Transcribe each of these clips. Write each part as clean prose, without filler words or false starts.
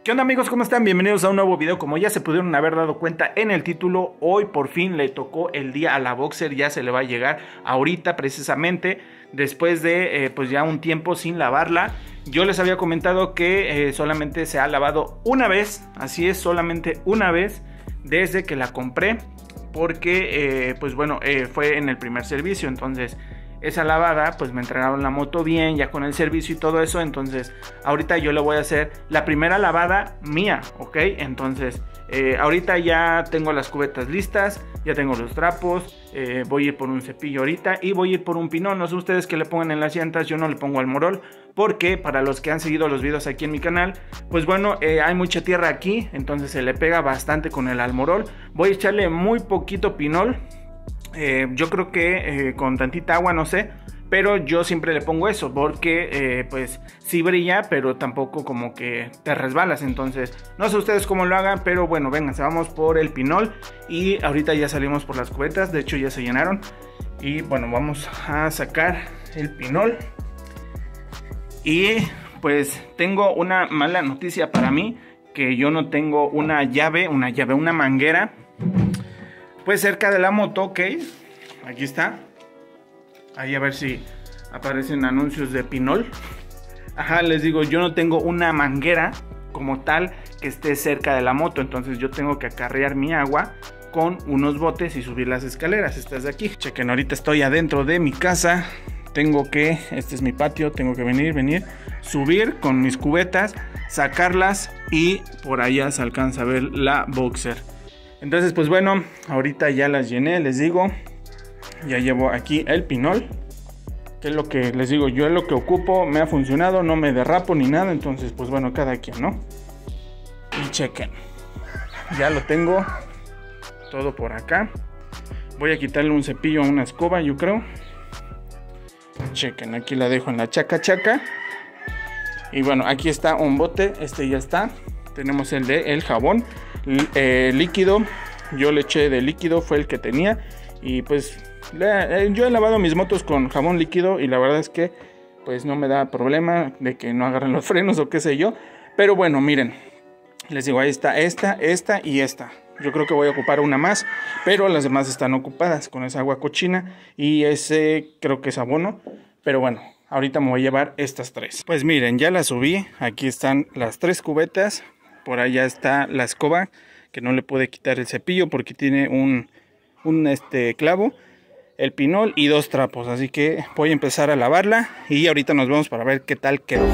¿Qué onda amigos? ¿Cómo están? Bienvenidos a un nuevo video. Como ya se pudieron haber dado cuenta en el título, hoy por fin le tocó el día a la Boxer. Ya se le va a llegar ahorita precisamente, después de pues ya un tiempo sin lavarla. Yo les había comentado que solamente se ha lavado una vez, así es, solamente una vez desde que la compré, porque pues bueno, fue en el primer servicio. Entonces esa lavada pues me entregaron la moto bien, ya con el servicio y todo eso. Entonces ahorita yo le voy a hacer la primera lavada mía, ¿ok? Entonces ahorita ya tengo las cubetas listas, ya tengo los trapos, voy a ir por un cepillo ahorita y voy a ir por un pinol. No sé ustedes que le pongan en las llantas, yo no le pongo Almorol, porque para los que han seguido los videos aquí en mi canal, pues bueno, hay mucha tierra aquí, entonces se le pega bastante con el Almorol. Voy a echarle muy poquito pinol. Yo creo que con tantita agua, no sé, pero yo siempre le pongo eso porque pues sí brilla, pero tampoco como que te resbalas. Entonces no sé ustedes cómo lo hagan, pero bueno, vénganse, vamos por el pinol. Y ahorita ya salimos por las cubetas, de hecho ya se llenaron. Y bueno, vamos a sacar el pinol. Y pues tengo una mala noticia para mí, que yo no tengo una manguera pues cerca de la moto, ok. Aquí está. Ahí a ver si aparecen anuncios de pinol. Ajá, les digo, yo no tengo una manguera como tal que esté cerca de la moto. Entonces yo tengo que acarrear mi agua con unos botes y subir las escaleras. Estas de aquí. Chequen, ahorita estoy adentro de mi casa. Tengo que, este es mi patio, tengo que venir, subir con mis cubetas, sacarlas y por allá se alcanza a ver la Boxer. Entonces pues bueno, ahorita ya las llené, les digo. Ya llevo aquí el pinol, que es lo que les digo, yo es lo que ocupo, me ha funcionado, no me derrapo ni nada. Entonces pues bueno, cada quien, ¿no? Y chequen, ya lo tengo todo por acá. Voy a quitarle un cepillo a una escoba, yo creo. Chequen, aquí la dejo en la chaca. Y bueno, aquí está un bote, este ya está. Tenemos el de el jabón líquido, yo le eché de líquido, fue el que tenía. Y pues yo he lavado mis motos con jabón líquido y la verdad es que pues no me da problema de que no agarren los frenos o qué sé yo. Pero bueno, miren, les digo, ahí está esta y esta. Yo creo que voy a ocupar una más, pero las demás están ocupadas con esa agua cochina y ese creo que es abono. Pero bueno, ahorita me voy a llevar estas tres. Pues miren, ya las subí, aquí están las tres cubetas. Por allá está la escoba, que no le pude quitar el cepillo porque tiene un clavo, el pinol y dos trapos. Así que voy a empezar a lavarla y ahorita nos vemos para ver qué tal quedó.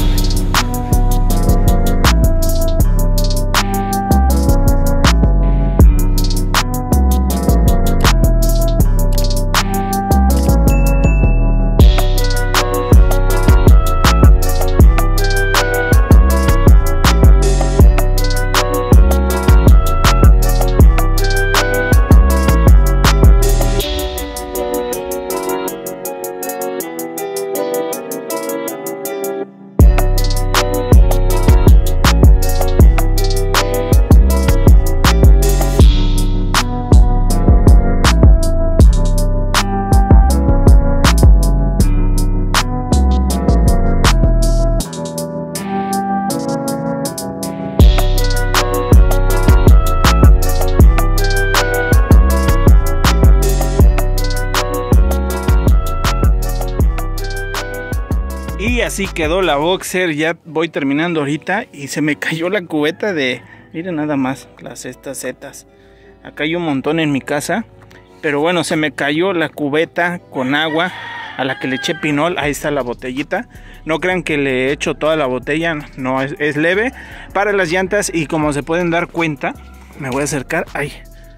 Y así quedó la Boxer, ya voy terminando ahorita y se me cayó la cubeta de, miren nada más, estas setas. Acá hay un montón en mi casa, pero bueno, se me cayó la cubeta con agua a la que le eché pinol. Ahí está la botellita, no crean que le he hecho toda la botella, no, es leve para las llantas. Y como se pueden dar cuenta, me voy a acercar, ahí,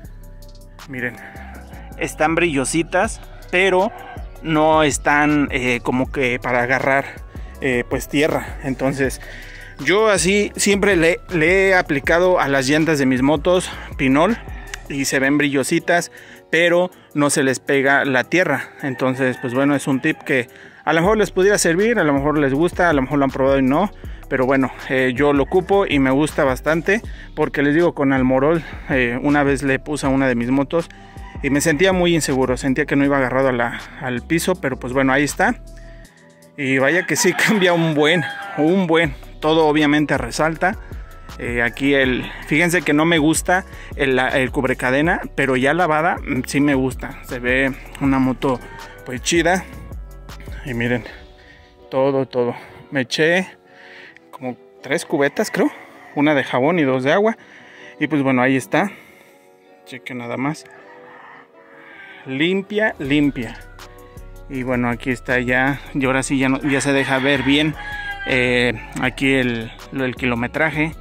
miren, están brillositas, pero no están como que para agarrar pues tierra. Entonces yo así siempre le he aplicado a las llantas de mis motos pinol y se ven brillositas, pero no se les pega la tierra. Entonces pues bueno, es un tip que a lo mejor les pudiera servir, a lo mejor les gusta, a lo mejor lo han probado y no, pero bueno, yo lo ocupo y me gusta bastante, porque les digo, con Almorol una vez le puse a una de mis motos y me sentía muy inseguro, sentía que no iba agarrado al piso, pero pues bueno, ahí está. Y vaya que sí cambia un buen, todo obviamente resalta. Aquí fíjense que no me gusta el cubrecadena, pero ya lavada sí me gusta. Se ve una moto pues chida. Y miren, todo. Me eché como 3 cubetas creo. Una de jabón y 2 de agua. Y pues bueno, ahí está. Chequen nada más. Limpia. Y bueno, aquí está ya. Y ahora sí ya se deja ver bien. Aquí el kilometraje.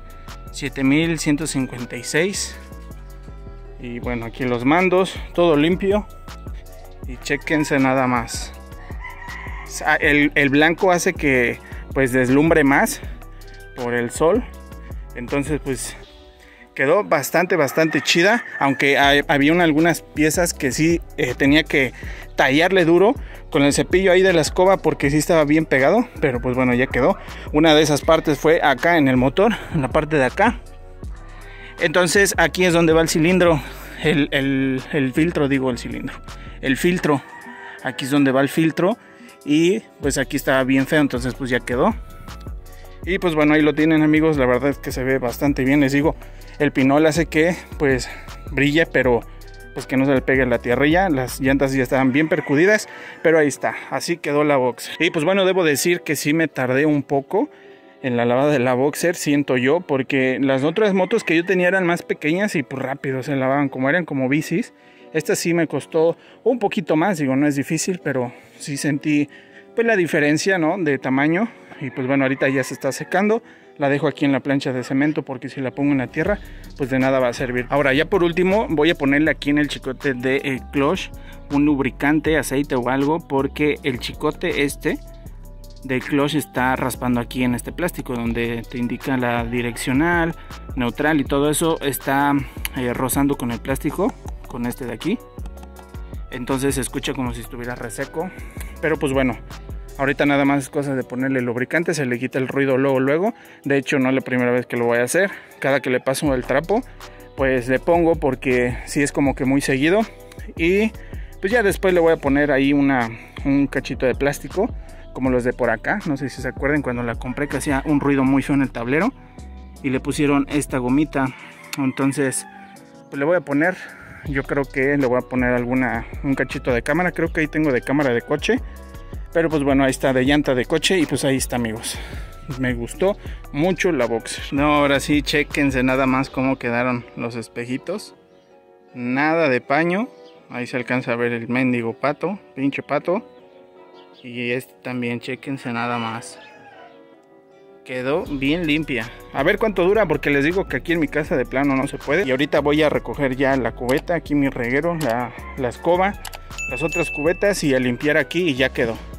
7156. Y bueno, aquí los mandos. Todo limpio. Y chequense nada más. El blanco hace que pues deslumbre más por el sol. Entonces pues quedó bastante chida, aunque había algunas piezas que sí tenía que tallarle duro con el cepillo ahí de la escoba porque sí estaba bien pegado, pero pues bueno, ya quedó. Una de esas partes fue acá en el motor, en la parte de acá. Entonces aquí es donde va el cilindro, el filtro, digo el cilindro, el filtro. Aquí es donde va el filtro y pues aquí estaba bien feo, entonces pues ya quedó. Y pues bueno, ahí lo tienen, amigos. La verdad es que se ve bastante bien. Les digo, el pinol hace que pues brille, pero pues que no se le pegue la tierrilla. Las llantas ya estaban bien percudidas, pero ahí está, así quedó la Boxer. Y pues bueno, debo decir que sí me tardé un poco en la lavada de la Boxer, siento yo, porque las otras motos que yo tenía eran más pequeñas y pues rápido se lavaban, como eran como bicis. Esta sí me costó un poquito más, digo, no es difícil, pero sí sentí pues la diferencia, ¿no?, de tamaño. Y pues bueno, ahorita ya se está secando. La dejo aquí en la plancha de cemento porque si la pongo en la tierra pues de nada va a servir. Ahora ya por último voy a ponerle aquí en el chicote de clutch un lubricante, aceite o algo, porque el chicote del clutch está raspando aquí en este plástico donde te indica la direccional, neutral y todo eso está rozando con el plástico, con este de aquí. Entonces se escucha como si estuviera reseco, pero pues bueno, ahorita nada más es cosa de ponerle lubricante, se le quita el ruido luego. De hecho no es la primera vez que lo voy a hacer. Cada que le paso el trapo pues le pongo, porque sí es como que muy seguido. Y pues ya después le voy a poner ahí un cachito de plástico como los de por acá. No sé si se acuerdan cuando la compré que hacía un ruido muy feo en el tablero y le pusieron esta gomita. Entonces pues le voy a poner, yo creo que le voy a poner un cachito de cámara. Creo que ahí tengo de cámara de coche. Pero pues bueno, ahí está de llanta de coche y pues ahí está, amigos. Me gustó mucho la Boxer. No, ahora sí, chéquense nada más cómo quedaron los espejitos. Nada de paño. Ahí se alcanza a ver el mendigo pato, pinche pato. Y este también, chéquense nada más. Quedó bien limpia. A ver cuánto dura, porque les digo que aquí en mi casa de plano no se puede. Y ahorita voy a recoger ya la cubeta, aquí mi reguero, la escoba, las otras cubetas y a limpiar aquí y ya quedó.